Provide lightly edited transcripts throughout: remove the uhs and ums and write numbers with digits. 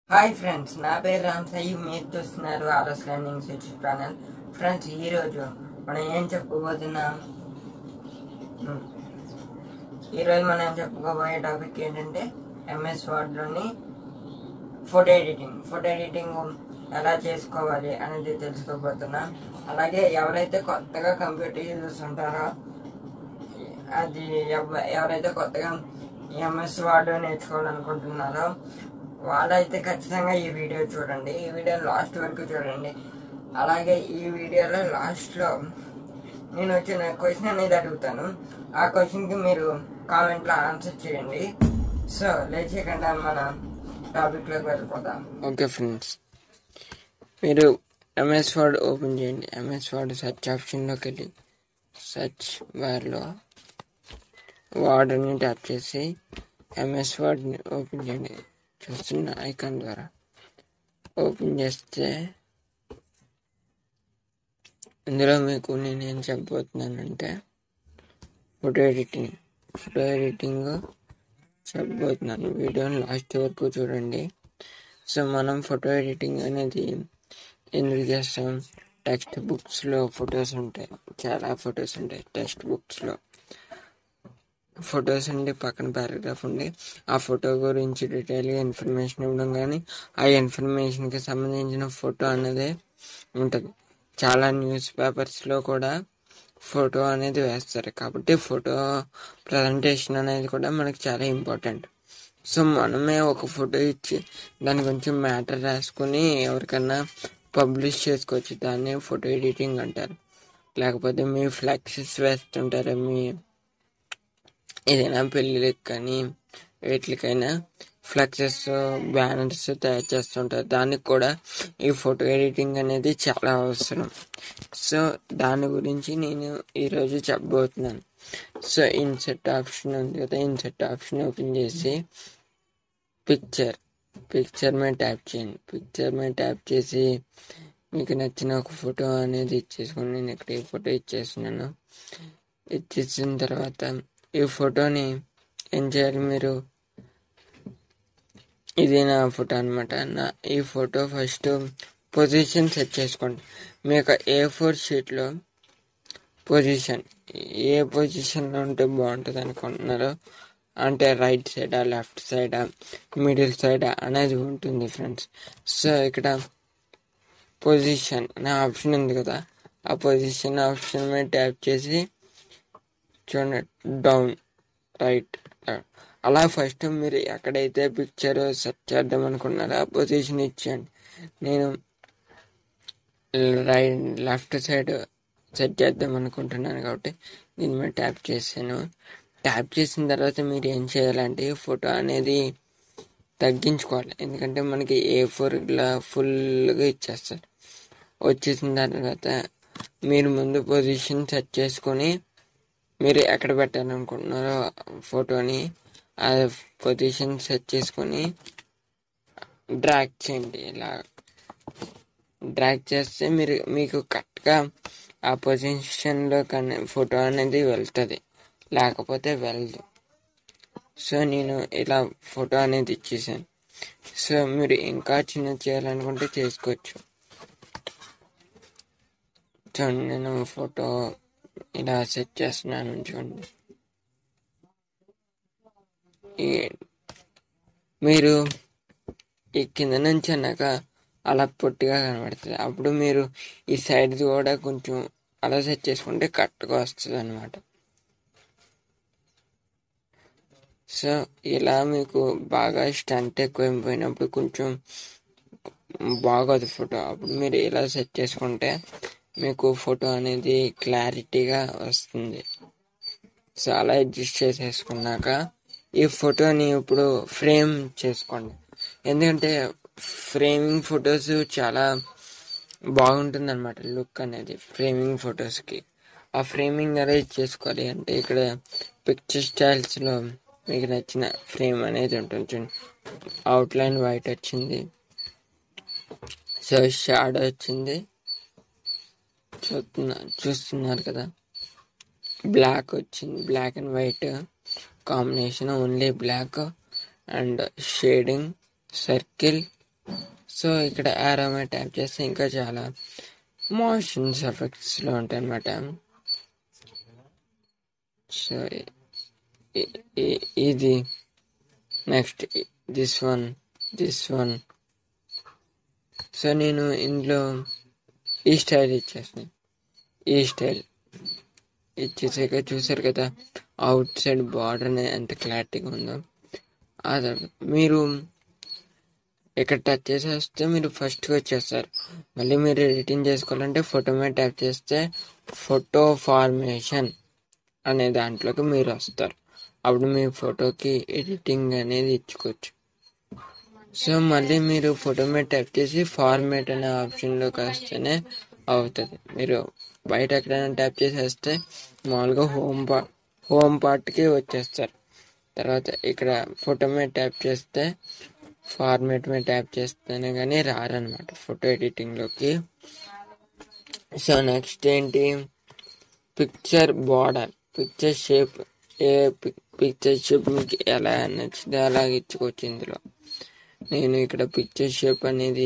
Hi friends, నా పేరు రామ్ సాయి. మీరు చూస్తున్నారు RS learning YouTube channel. Friends, ఈరోజు మనం ఏం చెప్పుకోబోతున్నాం? ఈరోజు మనం చెప్పుకోబోయే టాపిక్ ఏంటంటే ఎంఎస్ వర్డ్లోని ఫోటో ఎడిటింగ్ ఎలా చేసుకోవాలి అనేది తెలుసుకోబోతున్నాం. అలాగే ఎవరైతే కొత్తగా కంప్యూటర్ యూజర్స్ ఉంటారో, అది ఎవరైతే కొత్తగా ఎంఎస్ వర్డ్ నేర్చుకోవాలనుకుంటున్నారో వాళ్ళైతే ఖచ్చితంగా ఈ వీడియో చూడండి. ఈ వీడియో లాస్ట్ వరకు చూడండి. అలాగే ఈ వీడియోలో లాస్ట్లో నేను వచ్చిన క్వశ్చన్ అనేది అడుగుతాను. ఆ క్వశ్చన్కి మీరు కామెంట్లో ఆన్సర్ చేయండి. సో లేచేయకుండా మన టాపిక్లోకి వెళ్ళిపోతాం. ఓకే ఫ్రెండ్స్, మీరు ఎంఎస్ వర్డ్ ఓపెన్ చేయండి. ఎంఎస్ వర్డ్ సెర్చ్ ఆప్షన్లోకి వెళ్ళి సెర్చ్ బార్లో వర్డ్ని ట్యాప్ చేసి ఎంఎస్ వర్డ్ని ఓపెన్ చేయండి. చూస్తున్న ఐకాన్ ద్వారా ఓపెన్ చేస్తే ఇందులో మీకు నేనేం చెప్పబోతున్నానంటే ఫోటో ఎడిటింగ్ చెప్పబోతున్నాను. వీడియోని లాస్ట్ వరకు చూడండి. సో మనం ఫోటో ఎడిటింగ్ అనేది ఎందుకు చేస్తాం? టెక్స్ట్ బుక్స్లో ఫొటోస్ ఉంటాయి, చాలా ఫొటోస్ ఉంటాయి. టెక్స్ట్ బుక్స్లో ఫొటోస్ ఉండి పక్కన పారాగ్రాఫ్ ఉండి ఆ ఫోటో గురించి డీటెయిల్గా ఇన్ఫర్మేషన్ ఇవ్వడం, కానీ ఆ ఇన్ఫర్మేషన్కి సంబంధించిన ఫోటో అనేది ఉంటుంది. చాలా న్యూస్ పేపర్స్లో కూడా ఫోటో అనేది వేస్తారు. కాబట్టి ఫోటో ప్రజెంటేషన్ అనేది కూడా మనకి చాలా ఇంపార్టెంట్. సో మనమే ఒక ఫోటో ఇచ్చి దాని గురించి మ్యాటర్ రాసుకుని ఎవరికన్నా పబ్లిష్ చేసుకోవచ్చు. దాన్ని ఫోటో ఎడిటింగ్ అంటారు. లేకపోతే మీ ఫ్లెక్సెస్ వేస్తుంటారు, మీ ఏదైనా పెళ్ళిళ్ళకి కానీ వీటికైనా ఫ్లెక్సెస్, బ్యానర్స్ తయారు చేస్తుంటారు. దానికి కూడా ఈ ఫోటో ఎడిటింగ్ అనేది చాలా అవసరం. సో దాని గురించి నేను ఈరోజు చెప్పబోతున్నాను. సో ఇన్సెట్ ఆప్షన్ ఉంది కదా, ఇన్సెట్ ఆప్షన్ ఓపెన్ చేసి పిక్చర్ మీద ట్యాప్ చేయండి. పిక్చర్ మీద ట్యాప్ చేసి మీకు నచ్చిన ఒక ఫోటో అనేది ఇచ్చేసుకుని, నేను ఇక్కడ ఈ ఫోటో ఇచ్చేస్తున్నాను. ఇచ్చేసిన తర్వాత ఈ ఫోటోని ఏం చేయాలి? మీరు ఇది నా ఫోటో అనమాట. ఈ ఫోటో ఫస్ట్ పొజిషన్ సెట్ చేసుకోండి. మీకు A4 షీట్లో పొజిషన్ ఏ పొజిషన్లో ఉంటే బాగుంటుంది అనుకుంటున్నారో, అంటే రైట్ సైడా, లెఫ్ట్ సైడా, మిడిల్ సైడా అనేది ఉంటుంది ఫ్రెండ్స్. సో ఇక్కడ పొజిషన్ అనే ఆప్షన్ ఉంది కదా, ఆ పొజిషన్ ఆప్షన్ మీద ట్యాప్ చేసి చూడండి, డౌన్, రైట్, అలా ఫస్ట్ మీరు ఎక్కడైతే పిక్చర్ సెట్ చేద్దాం అనుకున్నారో ఆ పొజిషన్ ఇచ్చేయండి. నేను లెఫ్ట్ సైడ్ సెట్ చేద్దాం అనుకుంటున్నాను కాబట్టి దీని మీద ట్యాప్ చేశాను. ట్యాప్ చేసిన తర్వాత మీరు ఏం చేయాలంటే ఫోటో అనేది తగ్గించుకోవాలి. ఎందుకంటే మనకి A4 ఫుల్గా ఇచ్చేస్తారు. వచ్చేసిన తర్వాత మీరు ముందు పొజిషన్ సెట్ చేసుకొని మీరు ఎక్కడ పెట్టాలనుకుంటున్నారో ఫోటోని ఆ పొజిషన్ సెట్ చేసుకొని డ్రాగ్ చేయండి. ఇలా డ్రాగ్ చేస్తే మీకు కరెక్ట్గా ఆ పొజిషన్లో కానీ ఫోటో అనేది వెళ్తుంది, లేకపోతే వెళ్ళదు. సో నేను ఇలా ఫోటో అనేది ఇచ్చేసాను. సో మీరు ఇంకా చిన్న చేయాలనుకుంటే చేసుకోవచ్చు. చూడండి, నేను ఫోటో ఇలా సెట్ చేస్తున్నాను. చూడండి, మీరు ఈ కింద నుంచి అన్నాక అలా పొట్టిగా కనబడుతుంది. అప్పుడు మీరు ఈ సైడ్ కూడా కొంచెం అలా సెట్ చేసుకుంటే కరెక్ట్గా వస్తుంది అనమాట. సో ఇలా మీకు బాగా స్ట్రెంత్ ఎక్కువైపోయినప్పుడు కొంచెం బాగోదు ఫోటో. అప్పుడు మీరు ఇలా సెట్ చేసుకుంటే మీకు ఫోటో అనేది క్లారిటీగా వస్తుంది. సో అలా అడ్జస్ట్ చేసేసుకున్నాక ఈ ఫోటోని ఇప్పుడు ఫ్రేమ్ చేసుకోండి. ఎందుకంటే ఫ్రేమింగ్ ఫొటోస్ చాలా బాగుంటుంది అనమాట, లుక్ అనేది ఫ్రేమింగ్ ఫొటోస్కి. ఆ ఫ్రేమింగ్ అరేంజ్ చేసుకోవాలి అంటే ఇక్కడ పిక్చర్ స్టైల్స్లో మీకు నచ్చిన ఫ్రేమ్ అనేది ఉంటుంది. అవుట్లైన్ వైట్ వచ్చింది, సో షాడో వచ్చింది, చూస్తున్నారు కదా, బ్లాక్ వచ్చింది, black and white combination, only black and shading, circle, so ఇక్కడ యారో మీద ట్యాప్ చేస్తే ఇంకా చాలా మోషన్స్ ఎఫెక్ట్స్లో ఉంటాయి అన్నమాట. సో ఇది నెక్స్ట్ దిస్ వన్. సో నేను ఇందులో ఈ స్టైల్ ఇచ్చేస్తాను. ఈ స్టైల్ ఇచ్చేసాక చూసారు కదా అవుట్ సైడ్ బార్డర్ అనేది ఎంత క్లారిటీగా ఉందో. ఆ తర్వాత మీరు ఇక్కడ టచ్ చేసేస్తే మీరు ఫస్ట్కి వచ్చేస్తారు. మళ్ళీ మీరు ఎడిటింగ్ చేసుకోవాలంటే ఫోటో మీద ట్యాప్ చేస్తే ఫోటో ఫార్మేషన్ అనే దాంట్లోకి మీరు వస్తారు. అప్పుడు మీ ఫోటోకి ఎడిటింగ్ అనేది ఇచ్చుకోవచ్చు. సో మళ్ళీ మీరు ఫోటో మీద ట్యాప్ చేసి ఫార్మేట్ అనే ఆప్షన్లోకి వస్తేనే అవుతుంది. మీరు బయట ఎక్కడైనా ట్యాప్ చేసేస్తే మామూలుగా హోమ్ పార్ట్కి వచ్చేస్తారు. తర్వాత ఇక్కడ ఫోటో మీద ట్యాప్ చేస్తే ఫార్మేట్ మీద ట్యాప్ చేస్తేనే కానీ రారనమాట ఫోటో ఎడిటింగ్లోకి. సో నెక్స్ట్ ఏంటి, పిక్చర్ బార్డర్, పిక్చర్ షేప్. ఏ పిక్చర్ షేప్ మీకు ఎలా నచ్చితే అలా ఇచ్చుకోవచ్చు. ఇందులో నేను ఇక్కడ పిక్చర్ షేప్ అనేది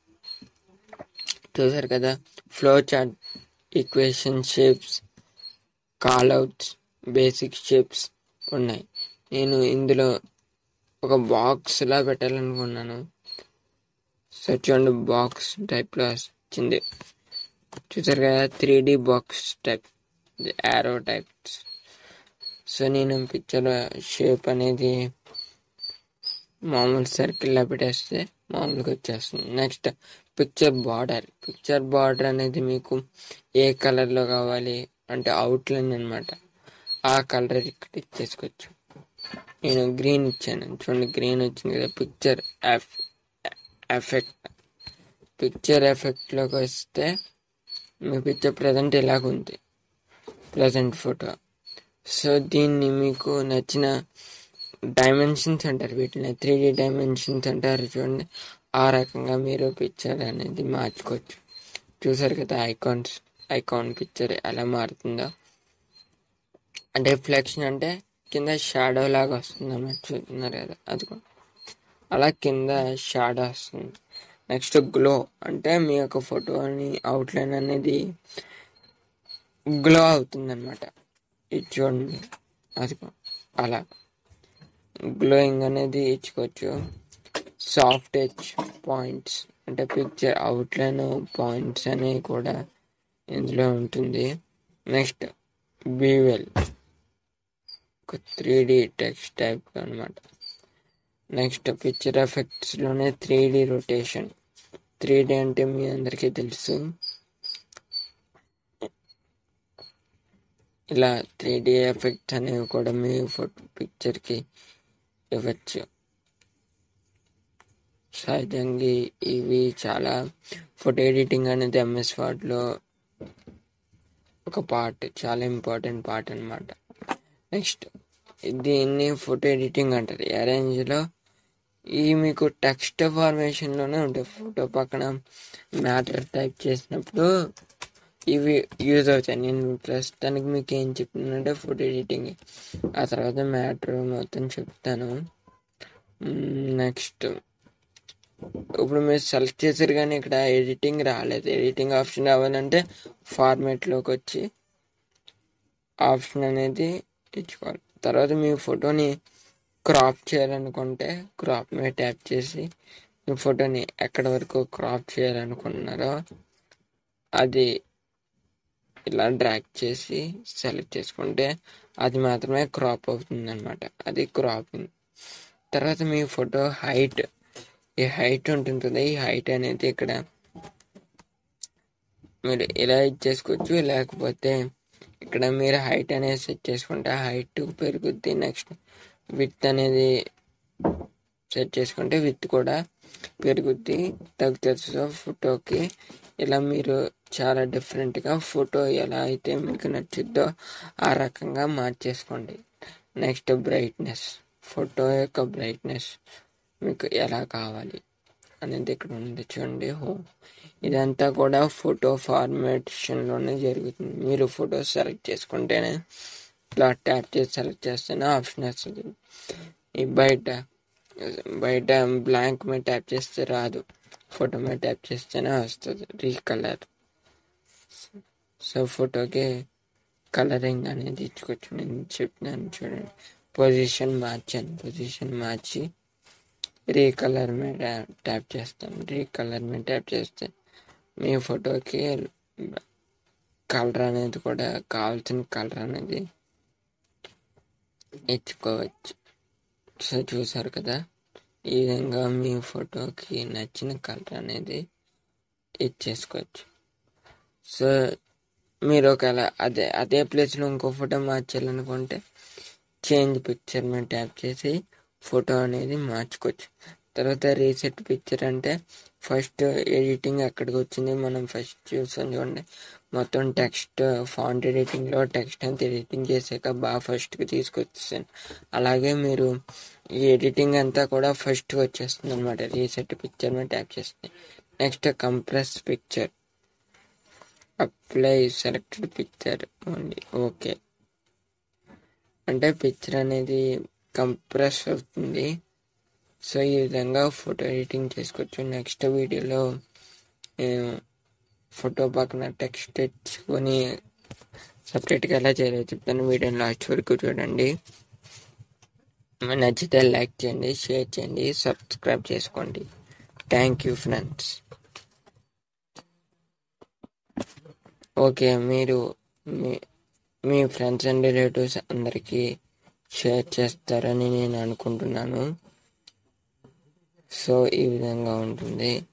చూసారు కదా, flow chart, equation shapes, callouts, basic shapes ఉన్నాయి. నేను ఇందులో ఒక బాక్స్లా పెట్టాలనుకున్నాను. సో చూడండి బాక్స్ టైప్లో వచ్చింది. చూసారు కదా 3D box type, arrow types. So నేను పిక్చర్ షేప్ అనేది మామూలు సర్కిల్లా పెట్టేస్తే మామూలుగా వచ్చేస్తుంది. నెక్స్ట్ పిక్చర్ బార్డర్ అనేది మీకు ఏ కలర్లో కావాలి అంటే అవుట్లైన్ అనమాట, ఆ కలర్ ఇక్కడ ఇచ్చేసుకోవచ్చు. నేను గ్రీన్ ఇచ్చాను, చూడండి గ్రీన్ వచ్చింది కదా. పిక్చర్ ఎఫెక్ట్లోకి వస్తే మీ పిక్చర్ ప్రజెంట్ ఇలాగుంది, ప్రజెంట్ ఫోటో. సో దీన్ని మీకు నచ్చిన డైమెన్షన్స్ అంటారు, వీటిని 3D డైమెన్షన్స్ అంటారు చూడండి. ఆ రకంగా మీరు పిక్చర్ అనేది మార్చుకోవచ్చు. చూసారు కదా ఐకాన్ పిక్చర్ ఎలా మారుతుందో. అంటే రిఫ్లెక్షన్ అంటే కింద షాడో లాగా వస్తుంది అన్నమాట, చూస్తున్నారు కదా, అది అలా కింద షాడో వస్తుంది. నెక్స్ట్ గ్లో అంటే మీ యొక్క ఫోటోని అవుట్లైన్ అనేది గ్లో అవుతుంది అనమాట. ఇది చూడండి, అది అలా గ్లోయింగ్ అనేది ఇచ్చుకోవచ్చు. సాఫ్ట్ ఎడ్జ్ పాయింట్స్ అంటే పిక్చర్ అవుట్లైన్ పాయింట్స్ అనేవి కూడా ఇందులో ఉంటుంది. నెక్స్ట్ బీవెల్, ఒక 3D టెక్స్ట్ టైప్ అనమాట. నెక్స్ట్ పిక్చర్ ఎఫెక్ట్స్లోనే 3D రొటేషన్. 3D అంటే మీ అందరికీ తెలుసు, ఇలా 3D ఎఫెక్ట్స్ అనేవి కూడా మీ ఫోటో పిక్చర్కి ఇవ్వచ్చు. సహజంగా ఇవి చాలా ఫోటో ఎడిటింగ్ అనేది MS వర్డ్లో ఒక పార్ట్, చాలా ఇంపార్టెంట్ పార్ట్ అనమాట. నెక్స్ట్ దీన్ని ఫోటో ఎడిటింగ్ అంటారు. అరేంజ్లో ఈ మీకు టెక్స్ట్ ఫార్మేషన్లోనే ఉంటాయి. ఫోటో పక్కన మ్యాటర్ టైప్ చేసినప్పుడు ఇవి యూజ్ అవుతాయి. నేను ప్రస్తుతానికి మీకు ఏం చెప్తున్నానంటే ఫోటో ఎడిటింగ్, ఆ తర్వాత మ్యాటర్ మొత్తం చెప్తాను. నెక్స్ట్ ఇప్పుడు మీరు సెలెక్ట్ చేశారు కానీ ఇక్కడ ఎడిటింగ్ రాలేదు. ఎడిటింగ్ ఆప్షన్ రావాలంటే ఫార్మేట్లోకి వచ్చి ఆప్షన్ అనేది ఇచ్చుకోవాలి. తర్వాత మీ ఫోటోని క్రాప్ చేయాలనుకుంటే క్రాప్ మీద ట్యాప్ చేసి మీ ఫోటోని ఎక్కడి వరకు క్రాప్ చేయాలనుకుంటున్నారో అది ఇలా డ్రాగ్ చేసి సెలెక్ట్ చేసుకుంటే అది మాత్రమే క్రాప్ అవుతుంది అనమాట. అది క్రాపింగ్. తర్వాత మీ ఫోటో హైట్, ఈ హైట్ ఉంటుంది కదా, ఈ హైట్ అనేది ఇక్కడ మీరు ఇలా ఇచ్చేసుకోవచ్చు. లేకపోతే ఇక్కడ మీరు హైట్ అనేది సెట్ చేసుకుంటే హైట్ పెరుగుద్ది. నెక్స్ట్ విత్ అనేది సెట్ చేసుకుంటే విత్ కూడా పెరుగుద్ది, తగ్గుతుంది. సో ఫోటోకి ఇలా మీరు చాలా డిఫరెంట్గా ఫోటో ఎలా అయితే మీకు నచ్చిద్దో ఆ రకంగా మార్చేసుకోండి. నెక్స్ట్ బ్రైట్నెస్, ఫోటో యొక్క బ్రైట్నెస్ మీకు ఎలా కావాలి అనేది ఇక్కడ ఉంది చూడండి. ఇదంతా కూడా ఫోటో ఫార్మేషన్లోనే జరుగుతుంది. మీరు ఫోటో సెలెక్ట్ చేసుకుంటేనే ఇట్లా ట్యాప్ చేసి సెలెక్ట్ చేస్తేనే ఆప్షన్ వస్తుంది. ఈ బయట బ్లాంక్ మీద ట్యాప్ చేస్తే రాదు. ఫోటో మీద ట్యాప్ చేస్తేనే వస్తుంది రీకలర్. సో ఫోటోకి కలరింగ్ అనేది ఇచ్చుకోవచ్చు. నేను చెప్పినాను చూడండి, పొజిషన్ మార్చి రీకలర్ మీద ట్యాప్ చేస్తాం. రీకలర్ మీద ట్యాప్ చేస్తే మీ ఫోటోకి కలర్ అనేది కూడా కావాల్సిన కలర్ అనేది ఇచ్చుకోవచ్చు. సో చూసారు కదా, ఈ విధంగా మీ ఫోటోకి నచ్చిన కలర్ అనేది ఇచ్చేసుకోవచ్చు. సో మీరు ఒకవేళ అదే ప్లేస్లో ఇంకో ఫోటో మార్చాలనుకుంటే చేంజ్ పిక్చర్ మీద ట్యాప్ చేసి ఫోటో అనేది మార్చుకోవచ్చు. తర్వాత రీసెట్ పిక్చర్ అంటే ఫస్ట్ ఎడిటింగ్ ఎక్కడికి వచ్చింది మనం ఫస్ట్ చూసాం చూడండి. మొత్తం టెక్స్ట్ ఫాంట్ ఎడిటింగ్లో టెక్స్ట్ అంతా ఎడిటింగ్ చేసాక బాగా ఫస్ట్కి తీసుకొచ్చేసాను. అలాగే మీరు ఈ ఎడిటింగ్ అంతా కూడా ఫస్ట్కి వచ్చేస్తుంది అనమాట. రీసెట్ పిక్చర్ మీద ట్యాప్ చేస్తుంది. Next compress picture, apply selected picture only. Okay అంటే పిక్చర్ అనేది కంప్రెస్ అవుతుంది. సో ఈ విధంగా ఫోటో ఎడిటింగ్ చేసుకోవచ్చు. నెక్స్ట్ వీడియోలో ఫోటో పక్కన టెక్స్ట్ తెచ్చుకొని సపరేట్గా ఎలా చేయాలో చెప్తాను. వీడియోని లాస్ట్ వరకు చూడండి. నచ్చితే లైక్ చేయండి, షేర్ చేయండి, సబ్స్క్రైబ్ చేసుకోండి. Thank you friends. ఓకే, మీరు మీ ఫ్రెండ్స్ అండ్ రిలేటివ్స్ అందరికీ షేర్ చేస్తారని నేను అనుకుంటున్నాను. సో ఈ విధంగా ఉంటుంది.